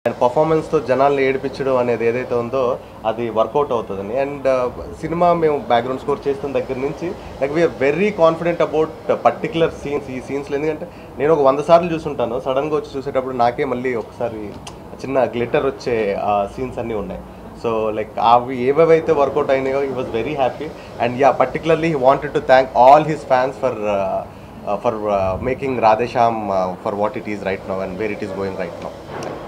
And పర్ఫార్మెన్స్తో జనాల్ని ఏడిపించడం అనేది ఏదైతే ఉందో అది వర్కౌట్ అవుతుందని. అండ్ సినిమా మేము బ్యాక్గ్రౌండ్ స్కోర్ చేస్తున్న దగ్గర నుంచి like we are very confident about particular scenes. ఈ సీన్స్లో ఎందుకంటే నేను ఒక 100 సార్లు చూసుంటాను, సడన్గా వచ్చి చూసేటప్పుడు నాకే మళ్ళీ ఒకసారి చిన్న గ్లిటర్ వచ్చే సీన్స్ అన్నీ ఉన్నాయి. సో లైక్ అవి ఏవేవైతే వర్కౌట్ అయినాయో he was very happy. And yeah, particularly he wanted to thank all his fans for making Radhe Shyam for what it is right now and where it is going right now.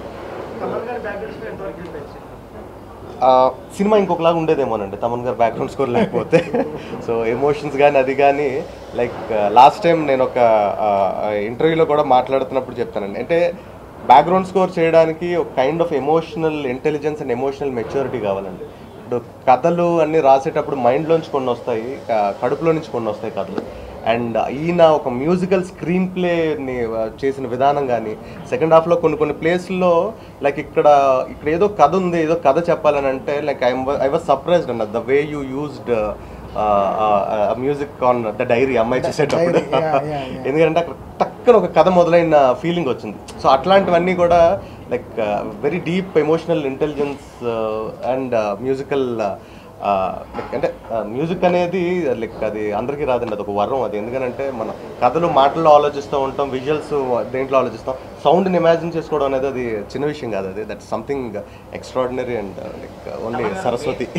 Cinema ఇంకొకలాగా ఉండేదేమోనండి Thaman garu background score లేకపోతే. So emotions కానీ అది కానీ like last time నేను ఒక ఇంటర్వ్యూలో కూడా మాట్లాడుతున్నప్పుడు చెప్తానండి, అంటే బ్యాక్గ్రౌండ్ స్కోర్ చేయడానికి ఒక kind of emotional intelligence and emotional maturity కావాలండి. ఇప్పుడు కథలు అన్నీ రాసేటప్పుడు మైండ్లోంచి కొన్ని వస్తాయి, కడుపులో నుంచి కొన్ని వస్తాయి కథలు. అండ్ ఈయన ఒక మ్యూజికల్ స్క్రీన్ ప్లేని చేసిన విధానం కానీ సెకండ్ హాఫ్లో కొన్ని ప్లేస్లో లైక్ ఇక్కడ ఏదో కథ ఉంది, ఏదో కథ చెప్పాలని అంటే లైక్ ఐ వాజ్ సర్ప్రైజ్డ్ అన్న the way you used music on the diary అమ్మాయి చేసేటప్పుడు. ఎందుకంటే అక్కడ టక్కన ఒక కథ మొదలైన ఫీలింగ్ వచ్చింది. సో అట్లాంటివన్నీ కూడా like very deep emotional intelligence and musical అంటే మ్యూజిక్ అనేది లైక్ అది అందరికీ రాదండి, అది ఒక వరం అది. ఎందుకంటే మనం కథలు మాటల్లో ఆలోచిస్తూ ఉంటాం, విజువల్స్ దేంట్లో ఆలోచిస్తాం, సౌండ్ని ఇమాజిన్ చేసుకోవడం అనేది అది చిన్న విషయం కాదు, అది that's something extraordinary and like only Saraswati.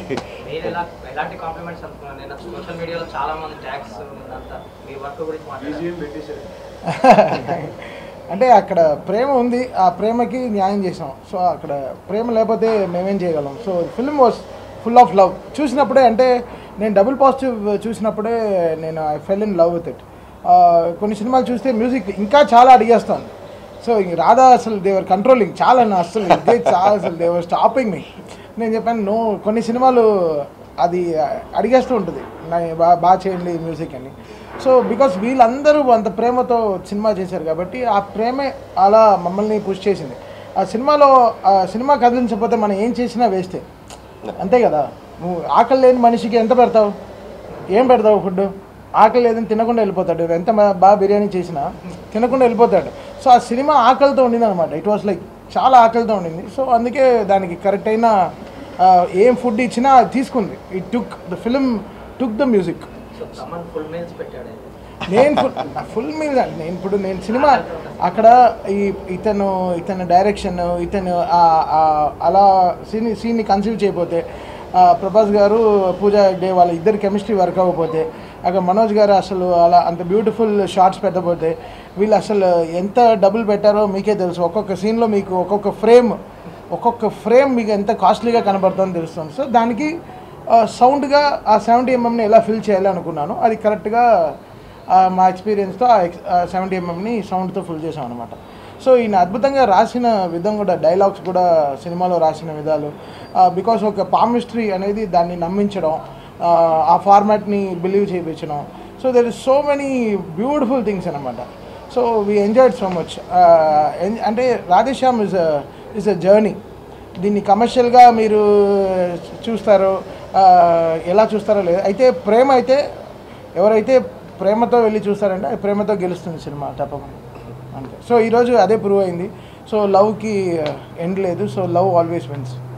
అంటే అక్కడ ప్రేమ ఉంది, ఆ ప్రేమకి న్యాయం చేసాం. సో అక్కడ ప్రేమ లేకపోతే మేమేం చేయగలం. So film was full of love. చూసినప్పుడే అంటే నేను డబుల్ పాజిటివ్ చూసినప్పుడే నేను I fell in love with it. కొన్ని సినిమాలు చూస్తే మ్యూజిక్ ఇంకా చాలా అడిగేస్తాను. సో రాధా అసలు దేవర్ కంట్రోలింగ్ చాలా అసలు ఇదే చాలా అసలు దేవర్ స్టాపింగ్ మీ. నేను చెప్పాను నో, కొన్ని సినిమాలు అది అడిగేస్తూ ఉంటుంది బాగా చేయండి మ్యూజిక్ అని. సో బికాస్ వీళ్ళందరూ అంత ప్రేమతో సినిమా చేశారు కాబట్టి ఆ ప్రేమే అలా మమ్మల్ని పుష్ చేసింది. ఆ సినిమా కదిలించకపోతే మనం ఏం చేసినా వేస్తే, అంతే కదా. నువ్వు ఆకలి లేని మనిషికి ఎంత పెడతావు, ఏం పెడతావు ఫుడ్? ఆకలి లేదని తినకుండా వెళ్ళిపోతాడు, ఎంత బాగా బిర్యానీ చేసినా తినకుండా వెళ్ళిపోతాడు. సో ఆ సినిమా ఆకలితో ఉండింది అనమాట. ఇట్ వాస్ లైక్ చాలా ఆకలితో ఉండింది. సో అందుకే దానికి కరెక్ట్ అయిన ఏం ఫుడ్ ఇచ్చినా తీసుకుంది. It took the film took the music. నేను ఫుల్ మీల్స్ అంటే నేను సినిమా అక్కడ ఇతను డైరెక్షన్, ఇతను అలా సీన్ని కన్సీవ్ చేయకపోతే, ప్రభాస్ గారు పూజా హెగ్డే వాళ్ళ ఇద్దరు కెమిస్ట్రీ వర్క్ అవ్వకపోతే, అక్కడ మనోజ్ గారు అసలు అలా అంత బ్యూటిఫుల్ షార్ట్స్ పెట్టకపోతే, వీళ్ళు అసలు ఎంత డబ్బులు పెట్టారో మీకే తెలుసు. ఒక్కొక్క సీన్లో మీకు ఒక్కొక్క ఫ్రేమ్ మీకు ఎంత కాస్ట్లీగా కనబడుతుందని తెలుస్తుంది. సో దానికి సౌండ్గా ఆ 70mm ఎలా ఫిల్ చేయాలనుకున్నాను, అది కరెక్ట్గా మా ఎక్స్పీరియన్స్తో ఆ 70mm సౌండ్తో ఫుల్ చేసాం అనమాట. సో ఈయన అద్భుతంగా రాసిన విధం కూడా, డైలాగ్స్ కూడా సినిమాలో రాసిన విధాలు, బికాస్ ఒక పామిస్ట్రీ అనేది దాన్ని నమ్మించడం, ఆ ఫార్మాట్ని బిలీవ్ చేయించడం. So there is so many beautiful things అనమాట. So we enjoyed so much. అంటే Radhe Shyam is a journey. దీన్ని కమర్షియల్గా మీరు చూస్తారో ఎలా చూస్తారో లేదు, అయితే ప్రేమ అయితే ఎవరైతే ప్రేమతో వెళ్ళి చూస్తారంటే అది ప్రేమతో గెలుస్తుంది సినిమా తప్పకుండా, అంతే. సో ఈరోజు అదే ప్రూవ్ అయింది. సో లవ్కి ఎండ్ లేదు. So love always wins.